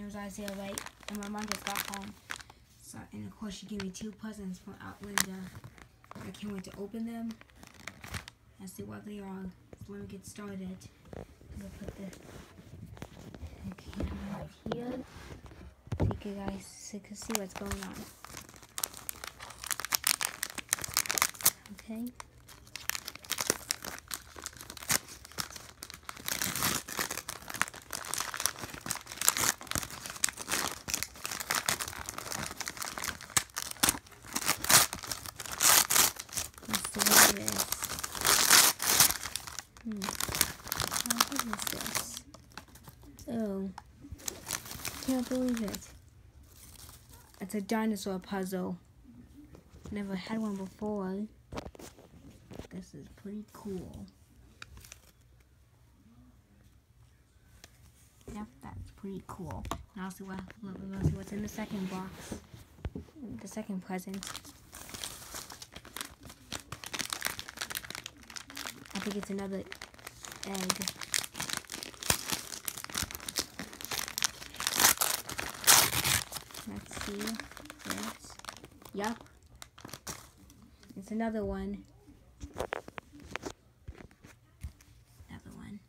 was Isaiah, right? And my mom just got home. So, and of course, she gave me 2 presents from Outlander. I can't wait to open them and see what they are. So let me get started. I'm gonna put the camera right here so you guys can see what's going on. Okay. Let's see what it is. What is this? Oh, can't believe it. It's a dinosaur puzzle. Never had one before. This is pretty cool. Yep, that's pretty cool. Now we'll see what's in the second box. The second present. I think it's another egg. Let's see. Yes. Yup. It's another one. Another one.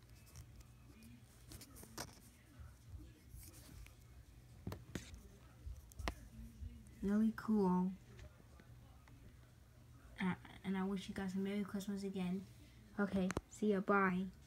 Really cool. And I wish you guys a Merry Christmas again. Okay, see ya, bye.